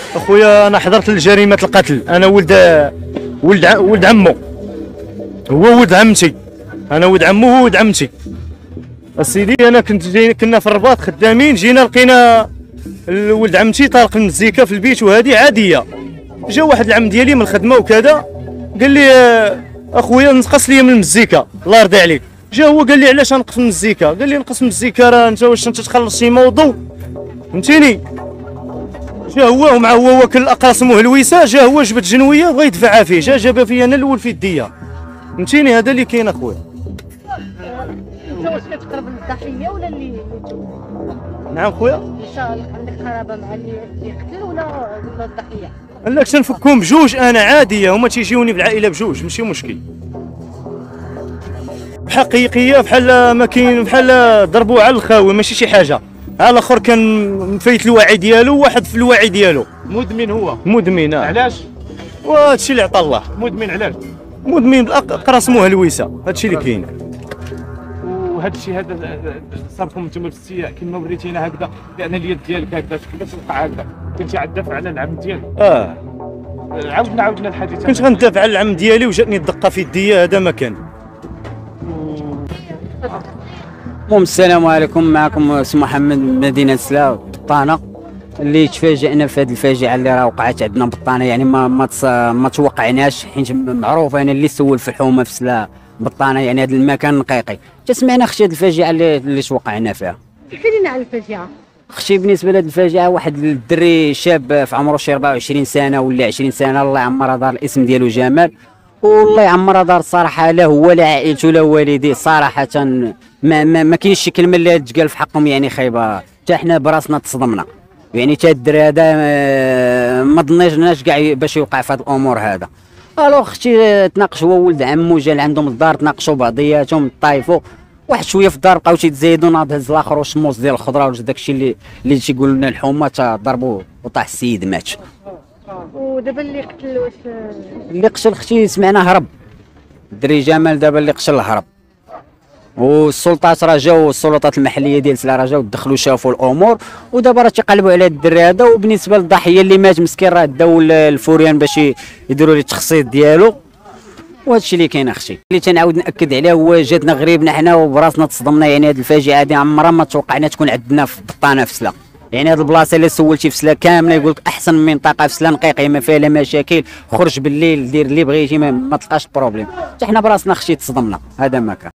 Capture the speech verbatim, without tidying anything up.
اخويا انا حضرت لجريمه القتل، انا ولد ولد ع- ولد عمو، هو ولد عمتي، انا ولد عمو هو ولد عمتي. اسيدي انا كنت جاي كنا في الرباط خدامين، جينا لقينا ولد عمتي طالق المزيكا في البيت وهذه عاديه. جا واحد العم ديالي من الخدمه وكذا قال لي آه، اخويا نقص لي من المزيكا الله يرضي عليك. جا هو قال لي علاش نقص من المزيكا؟ قال لي نقص من المزيكا راه انت واش انت تخلص شي موضوع فهمتيني. جا هو ومع هو واكل الاقراص مهلويسه، جا هو جبد جنويه بغى يدفعها فيه، جا جابها فيا انا الاول في يديا فهمتيني. هذا اللي كاين اخويا. انت واش كتقرب للضحيه ولا اللي اللي توفى؟ نعم خويا. ان شاء الله عندك قرابه مع اللي اللي قتل ولا ولا الضحيه؟ قال لك تنفكهم بجوج انا عاديه، هما تيجيوني بالعائله بجوج ماشي مشكل. حقيقيه بحال ما كاين، بحال ضربوه على الخاوي ماشي شي حاجه. على الاخر كان مفيت الوعي ديالو، واحد في الوعي ديالو مدمن هو. مدمن. آه. علاش؟ وهذا الشيء اللي عطا الله. مدمن علاش؟ مدمن بالاقراص مهلويسه، هذا الشيء اللي كاين. وهذا الشيء هذا صاركم انتم في السياق كما وريتينا هكذا، لان اليد ديالك هكذا كيفاش وقع هكذا؟ كنتي غتدافع على العم ديالك؟ اه عاودنا عاودنا الحديث. كنت غندافع على العم ديالي وجاتني الدقه في يديا، هذا ما كان. المهم السلام عليكم، معكم سي محمد من مدينه سلا بطانه، اللي تفاجئنا في هذه الفاجعه اللي راه وقعت عندنا بطانه. يعني ما ما, تص... ما توقعناش، حيت معروف انا اللي سول في الحومه في سلا بطانه، يعني هذا المكان نقيقي. تسمعنا اختي هذه الفاجعه اللي اللي توقعنا فيها. احكي لنا على الفاجعه. اختي بالنسبه لهذه الفاجعه، واحد الدري شاب في عمره شي أربعة وعشرين سنه ولا عشرين سنه، الله يعمرها دار، الاسم ديالو جمال، والله يعمرها دار الصراحه، لا هو لا عائلته لا والديه صراحه ما ما, ما كاينش شي كلمه اللي تقال في حقهم، يعني خايبه. حتى حنا براسنا تصدمنا، يعني حتى الدري هذا ما ظنيناش كاع باش يوقع في هذه الامور هذا. الوغ اختي تناقش هو ولد عمو، جا لعندهم الدار تناقشوا بعضياتهم طايفوا واحد شويه في الدار، بقاو تيتزايدوا، ناض هز الاخر والشموس ديال الخضره وداك الشيء اللي اللي تيقولوا لنا الحومه، ضربوا وطاح السيد مات. ودابا اللي قتل واش اللي قتل اختي سمعنا هرب، الدري جمال دابا اللي قتل هرب، والسلطات راه جاو، السلطات المحليه ديال سلا راه جاو دخلوا شافوا الامور، ودابا راه تيقلبوا على الدري هذا. وبالنسبه للضحيه اللي مات مسكين راه داو الفوريان باش يديروا ليه التخصيص ديالو، وهذا الشيء اللي كاين اختي. اللي تنعاود ناكد عليه هو جاتنا غريبنا حنا وبراسنا تصدمنا، يعني هذه الفاجعه هذه عمرها ما توقعنا تكون عندنا في بطانه في سلا. يعني هذه البلاصه اللي سولتي في سلا كامله يقول لك احسن منطقه في سلا، نقيقيه ما فيها لا مشاكل، خرج بالليل دير اللي بغيتي ما, ما تلقاش بروبليم. حتى حنا براسنا اختي تصدمنا، هذا ما كان.